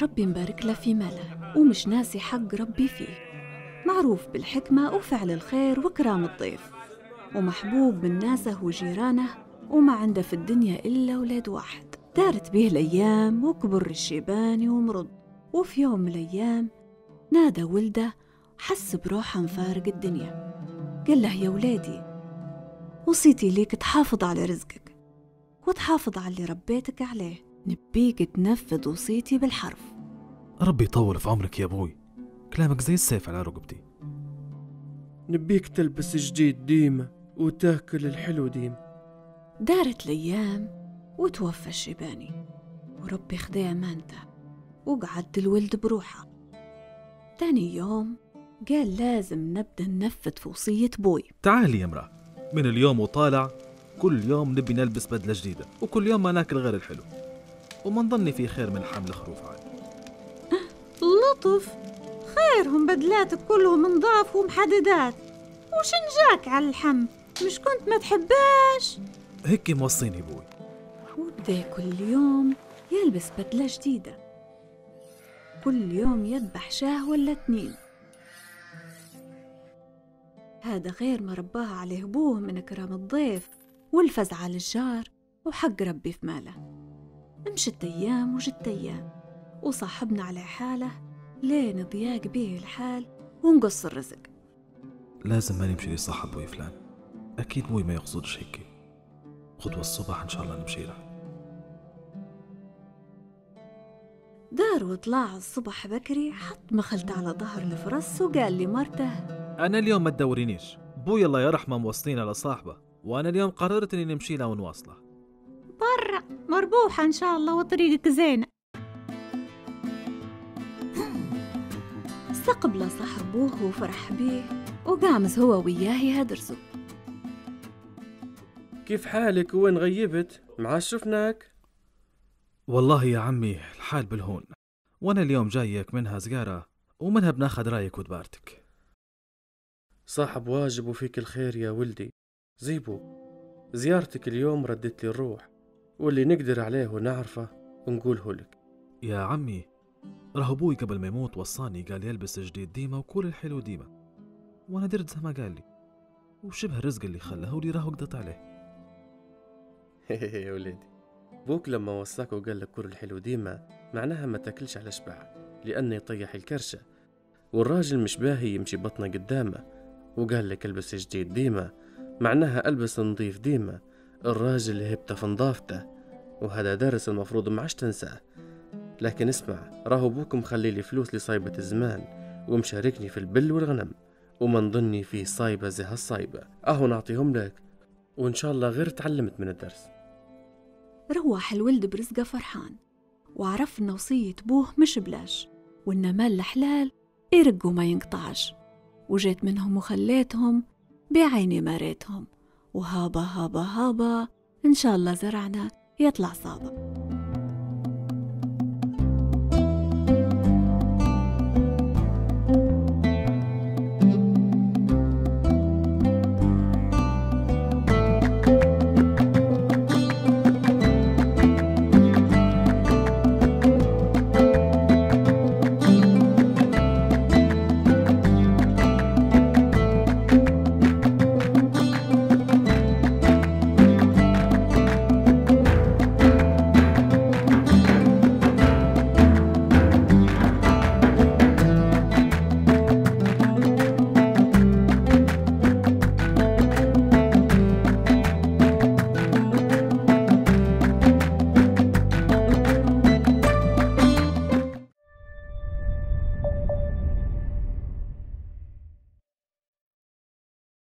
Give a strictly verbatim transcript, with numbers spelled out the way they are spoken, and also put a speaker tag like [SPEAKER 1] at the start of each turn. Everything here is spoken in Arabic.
[SPEAKER 1] ربي مبارك له في ماله ومش ناسي حق ربي فيه، معروف بالحكمة وفعل الخير وكرام الضيف، ومحبوب من ناسه وجيرانه، وما عنده في الدنيا إلا ولاد واحد. دارت به الأيام وكبر الشيباني ومرض، وفي يوم من الأيام نادى ولده، حس بروحه مفارق الدنيا. قال له: يا ولادي، وصيتي ليك تحافظ على رزقك وتحافظ على اللي ربيتك عليه، نبيك تنفذ وصيتي بالحرف.
[SPEAKER 2] ربي يطول في عمرك يا أبوي، كلامك زي السيف على رقبتي.
[SPEAKER 3] نبيك تلبس جديد ديما وتاكل الحلو ديما.
[SPEAKER 1] دارت الأيام وتوفى الشيباني، وربي خداه أمانته وقعد الولد بروحه. تاني يوم قال: لازم نبدأ ننفذ في وصية بوي.
[SPEAKER 2] تعالي يا امرأة، من اليوم وطالع كل يوم نبي نلبس بدلة جديدة، وكل يوم ما ناكل غير الحلو، وما نظني في خير من حمل خروف عاد.
[SPEAKER 1] لطف، خيرهم بدلاتك كلهم نضاف ومحددات، وش نجاك على الحم؟ مش كنت ما تحباش؟
[SPEAKER 2] هيك موصيني بوي.
[SPEAKER 1] وبدأ كل يوم يلبس بدلة جديدة، كل يوم يذبح شاه ولا اتنين. هذا غير ما رباها عليه أبوه من كرام الضيف والفزع للجار وحق ربي في ماله. مشت أيام وجت أيام، وصاحبنا على حاله لين ضياق به الحال ونقص الرزق.
[SPEAKER 2] لازم ما نمشي لصاحب بوي فلان، أكيد بوي ما يقصدش هيك. خطوة الصبح إن شاء الله نمشي له.
[SPEAKER 1] دار وطلع الصبح بكري، حط مخلته على ظهر الفرس وقال لمرته:
[SPEAKER 2] أنا اليوم ما تدورينيش، بوي الله يرحمه موصلين على صاحبه، وأنا اليوم قررت إني نمشي له ونواصله.
[SPEAKER 1] برا مربوحة إن شاء الله وطريقك زينة. استقبل صاحبوه وفرح بيه، وقامز هو وياه يهدرسوا.
[SPEAKER 3] كيف حالك وين غيبت؟ معاش شفناك.
[SPEAKER 2] والله يا عمي الحال بالهون، وأنا اليوم جايك منها زيارة ومنها بناخد رأيك ودبارتك.
[SPEAKER 3] صاحب واجب وفيك الخير يا ولدي. زيبو، زيارتك اليوم ردت لي الروح، واللي نقدر عليه ونعرفه ونقوله لك.
[SPEAKER 2] يا عمي راه أبوي قبل ما يموت وصاني، قال يلبس جديد ديما وكل الحلو ديما، وأنا درت زي ما قال لي، وشبه الرزق اللي خلاه ولي راه وقدت عليه.
[SPEAKER 3] يا ولدي، بوك لما وصاك وقال لك كل الحلو ديما معناها ما تاكلش على شبع، لأنه يطيح الكرشة، والراجل مش باهي يمشي بطنه قدامه. وقال لك البس جديد ديما معناها البس نظيف ديما، الراجل هبته في نظافته، وهذا درس المفروض ما عادش تنساه. لكن اسمع، راهو بوك مخلي لي فلوس لصايبة الزمان، ومشاركني في البل والغنم، وما نظني فيه صايبة زي هالصايبة، اهو نعطيهم لك، وان شاء الله غير تعلمت من الدرس.
[SPEAKER 1] روح الولد برزقه فرحان، وعرف إن وصية بوه مش بلاش، وإن مال الحلال يرق وما ينقطعش. وجيت منهم وخليتهم بعيني ما ريتهم، وهابا هابا هابا إن شاء الله زرعنا يطلع صابة.